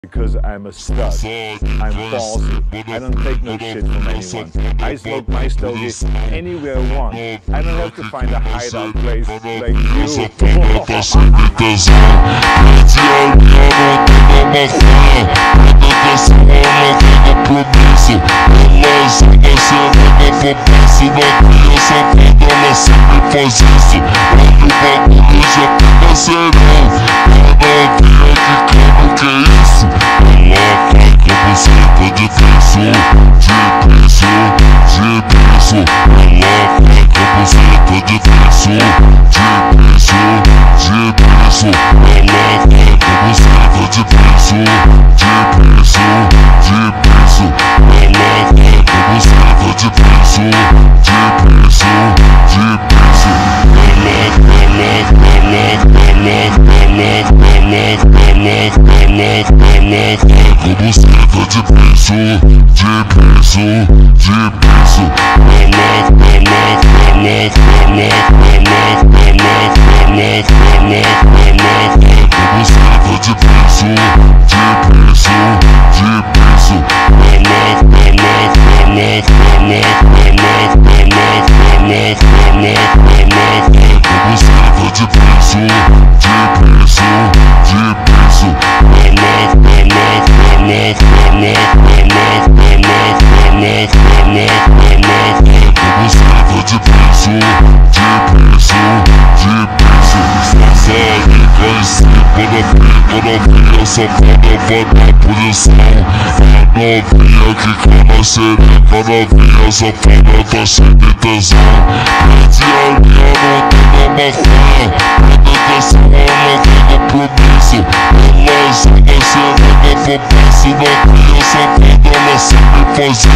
Because I'm a stud, I'm ballsy, I don't take no shit from anyone. I smoke my stogie anywhere I want. I don't have to find a hideout place like you. Safada tá cheia de tesão. Pede a linha, não tem na maconha. Prenda atenção, ela tem compromisso. Ela joga cena na fabrice. Na cria safada, ela sempre faz